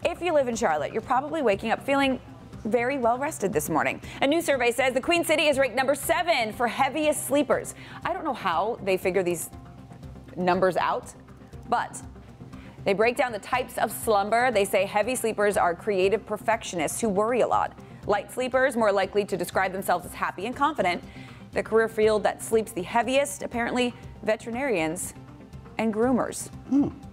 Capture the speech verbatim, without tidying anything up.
If you live in Charlotte, you're probably waking up feeling very well rested this morning. A new survey says the Queen City is ranked number seven for heaviest sleepers. I don't know how they figure these numbers out, but they break down the types of slumber. They say heavy sleepers are creative perfectionists who worry a lot. Light sleepers more likely to describe themselves as happy and confident. The career field that sleeps the heaviest, apparently veterinarians and groomers. Hmm.